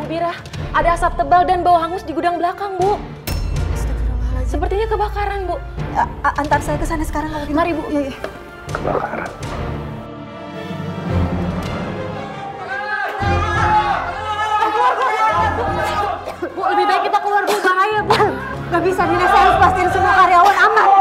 Bu Bira, ada asap tebal dan bau hangus di gudang belakang, Bu. Astagfirullahaladzim. Sepertinya kebakaran, Bu. Antar saya ke sana sekarang kalau gitu. Mari, Bu. Iya, iya. Kebakaran. Bu, lebih baik kita keluar, Bu. Bahaya, Bu. Gak bisa, Nina. Saya harus pastiin semua karyawan aman.